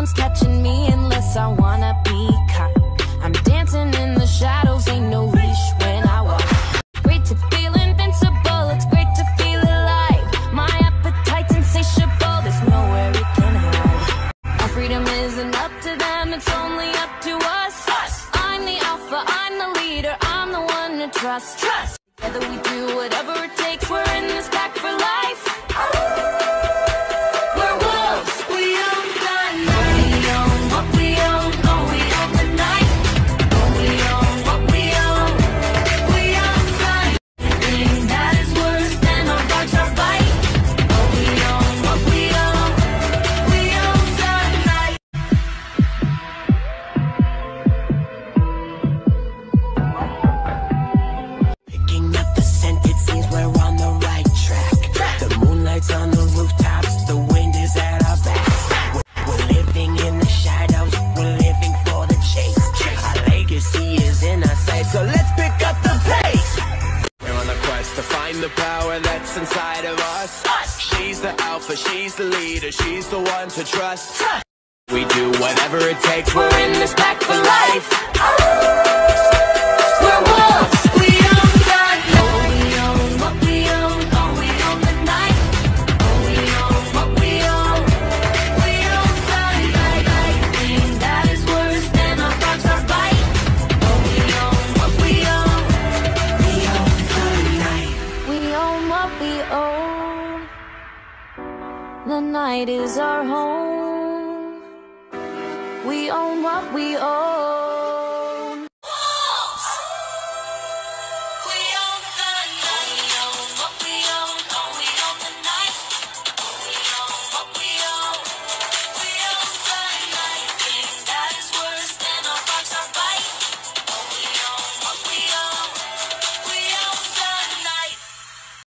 one's catching me unless I wanna be caught. I'm dancing in the shadows, ain't no leash when I walk. Great to feel invincible, it's great to feel alive. My appetite's insatiable, there's nowhere it can hide. Our freedom isn't up to them, it's only up to us. I'm the alpha, I'm the leader, I'm the one to trust. Together we do whatever it takes, we're in this pack for life. We're wolves, we own the night. We own what we own, oh we own the night. Oh we own what we own, we own the night. Anything that is worse than our dogs are bite. Oh we own what we own, we own the night. Picking up the scent, it seems we're on the right track. The moonlight's on the rooftops, the wind is at our backs. We're living in the shadows, we're living for the chase. Our legacy is in our sight, so let's pick up the pace. We're on a quest to find the power that's inside of us. She's the alpha, she's the leader, she's the one to trust. We do whatever it takes, we're in this pack for life. We're wolves, we own the night. Oh we own what we own, oh we own the night. Oh we own what we own, we own the night. Anything that is worse than our dogs are bite. Oh we own what we own, We own the night. we own what we own. The night is our home. We own what we own.